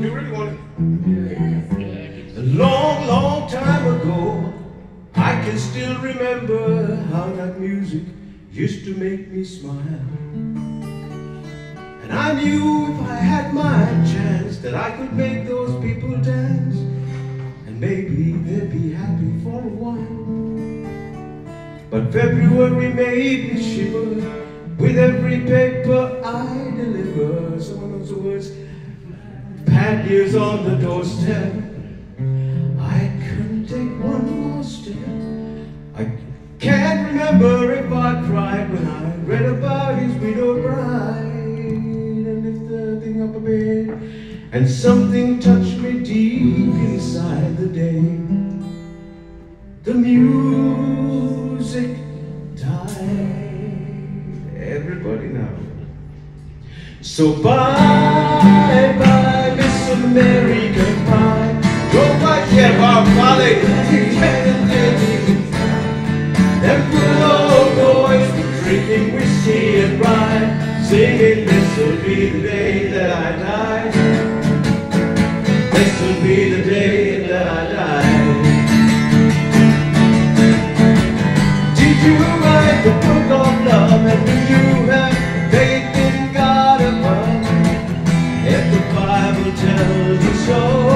you really want it? A long, long time ago, I can still remember how that music used to make me smile. And I knew if I had my chance that I could make those people dance, and maybe they'd be happy for a while. But February made me shiver with every paper I deliver. Someone knows the words. Bad news on the doorstep. I couldn't take one more step. I can't remember if I cried when I read about his widowed bride. And lift the thing up a bit, and something touched me deep inside the day. The music died. Everybody now. So bye bye, Miss America Pie. Go back here, Bob Marley. Them good old boys were drinking whiskey and rye, singing, this'll be the day that I die. This'll be the day that I die. Did you write the book of love, and do you have faith in God above? If the Bible tells you so,